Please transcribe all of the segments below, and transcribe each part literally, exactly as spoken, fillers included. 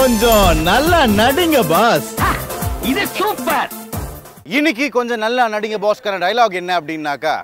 கொஞ்சம் நல்லா நடிங்க பாஸ். இது சூப்பர். இன்னைக்கு கொஞ்சம் நல்லா நடிங்க பாஸ்கான டயலாக் என்ன அப்படின்னாக்கா,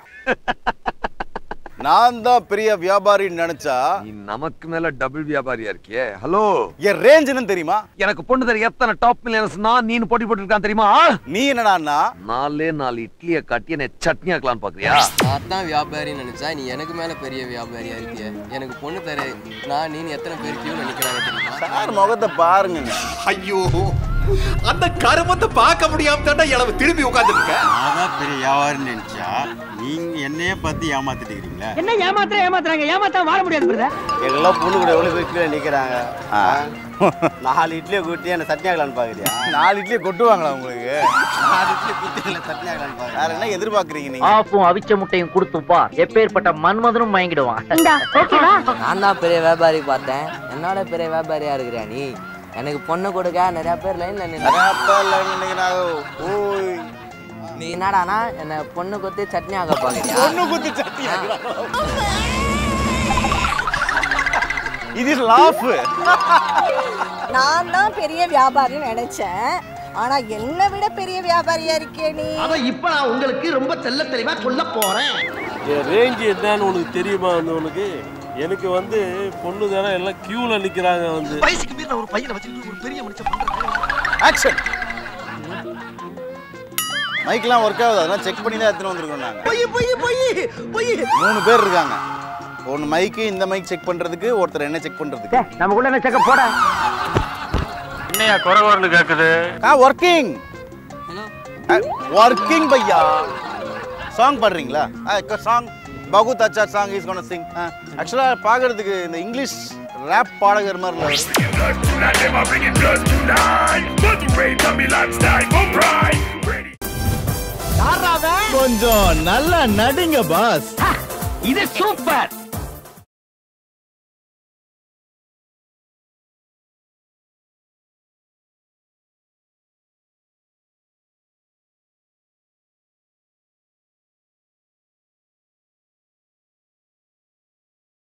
நான் தான் பெரிய வியாபாரின்னு நினைச்சா நீ நமக்கு மேல டபுள் வியாபாரியா இருக்கியே. ஹலோ, என் ரேஞ்ச் என்னன்னு தெரியுமா? எனக்கு பொண்ணு தெரிய எத்தனை டாப் மில்லியனர்ஸ் நான் நீ போட்டி போட்டுருக்கான் தெரியுமா? நீ என்னடான்னா நாலே நாலு இட்லியை கட்டி என்ன சட்னி ஆக்கலான்னு பாக்குறியா? நான் தான் வியாபாரின்னு நினைச்சா நீ எனக்கு மேல பெரிய வியாபாரியா இருக்கிய. எனக்கு பொண்ணு தர நான் நீ எத்தனை பேருக்கையும் நினைக்கிறாங்க தெரியுமா? சார் முகத்தை பாருங்க. ஐயோ, அந்த கருமத்தை பார்க்க முடியாம தாண்டா இளவு திரும்பி உட்கார்ந்துருக்க. நான் பெரிய வியாபாரின்னு நினைச்சா நீங்க என்னையே பார்த்து ஏமாத்திட்டு இருக்கீங்களா? என்ன ஏமாத்துற ஏமாத்துறாங்க? ஏமாத்தா வாழ முடியாது பிரதர். எல்லாம் பொண்ணு கூட எவ்வளவு பேர் நிக்கிறாங்க. நாலு இட்லியை கூட்டி என்ன சட்னி ஆகலான்னு பாக்குறியா? நாலு இட்லியை கொட்டுவாங்களா உங்களுக்கு? நாலு இட்லியை கூட்டி என்ன சட்னி ஆகலான்னு பாக்குறேன். வேற என்ன எதிர்பார்க்கறீங்க நீங்க? ஆப்பும் அவிச்ச முட்டையும் கொடுத்துப்பா, எப்பேற்பட்ட மன்மதனும் மயங்கிடுவான். நான் தான் பெரிய வியாபாரி பார்த்தேன், என்னோட பெரிய வியாபாரியா இருக்கிறியா நீ? எனக்கு பொண்ணு கொடுக்க நிறைய பேர் லைன்ல ஓய், நீ என்னடானா என்ன பொண்ணு குத்தி சட்னி ஆக பாக்குறியா? பொண்ணு குத்தி சட்னி இது லாஃப். நான் தான் பெரிய வியாபாரின்னு நினைச்சேன், ஆனா என்ன விட பெரிய வியாபாரியா இருக்கே நீ. அத இப்ப நான் உங்களுக்கு ரொம்ப தெள்ள தெளிவா சொல்ல போறேன். என் ரேஞ்ச் என்னன்னு உனக்கு தெரியுமா? வந்து உனக்கு எனக்கு வந்து பொண்ணு தானே எல்லாம் கியூல நிக்கிறாங்க. வந்து வயசுக்கு மீறின ஒரு பையனை வச்சுக்கிட்டு ஒரு பெரிய மனுஷன் பண்றாங்க. ஆக்ஷன். மைக்லாம் ஒர்க் ஆகுது, அதெல்லாம் செக் பண்ணி தான் எடுத்துட்டு வந்திருக்கோம் நாங்க. போய் போய் போய் போய் மூணு பேர் இருக்காங்க. ஒன்னு மைக்கு, இந்த மைக் செக் பண்றதுக்கு, ஒருத்தர் என்ன செக் பண்றதுக்கு. நமக்குள்ள என்ன செக் போட என்னையா குறவர்னு கேக்குது? ஆ வர்க்கிங். வர்க்கிங் பையா. சாங் பாடுறீங்களா? ஆ சாங் बहुत अच्छा song is going to sing. Actually பாக்கிறதுக்கு இந்த இங்கிலீஷ் ராப் பாடகர் மாதிரி கொஞ்சம் நல்லா நடிங்க பாஸ். இது சூப்பர்.